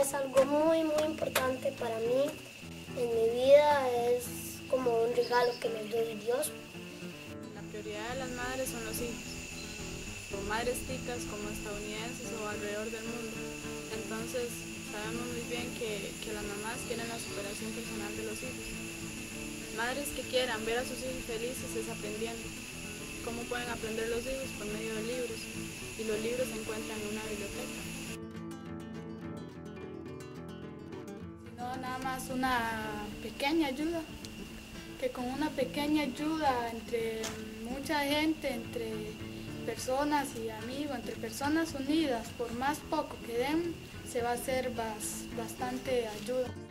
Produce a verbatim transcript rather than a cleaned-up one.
es algo muy, muy importante para mí. En mi vida es como un regalo que me dio Dios. La prioridad de las madres son los hijos, o madres ticas como estadounidenses o alrededor del mundo. Entonces sabemos muy bien que, que las mamás quieren la superación personal de los hijos. Madres que quieran ver a sus hijos felices es aprendiendo. ¿Cómo pueden aprender los hijos? Por medio de libros, y los libros se encuentran en una biblioteca. No, nada más una pequeña ayuda, que con una pequeña ayuda entre mucha gente, entre personas y amigos, entre personas unidas, por más poco que den, se va a hacer bastante ayuda.